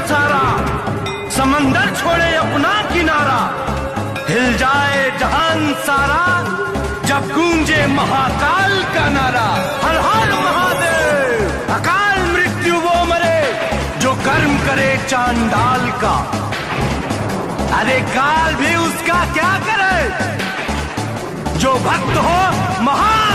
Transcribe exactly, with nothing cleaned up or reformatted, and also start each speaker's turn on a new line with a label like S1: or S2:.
S1: सारा, समंदर छोड़े अपना किनारा, हिल जाए जहान सारा जब गूंजे महाकाल का नारा। हर हर महादेव। अकाल मृत्यु वो मरे जो कर्म करे चांडाल का, अरे काल भी उसका क्या करे जो भक्त हो महा